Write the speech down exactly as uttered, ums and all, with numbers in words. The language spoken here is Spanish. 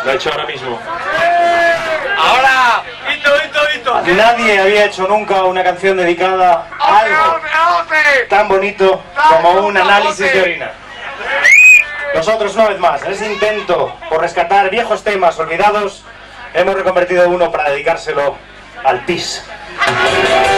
Lo he hecho ahora mismo. Ahora, hito, hito, hito. Nadie había hecho nunca una canción dedicada a algo tan bonito como un análisis de orina. Nosotros, una vez más, en ese intento por rescatar viejos temas olvidados, hemos reconvertido uno para dedicárselo al pis.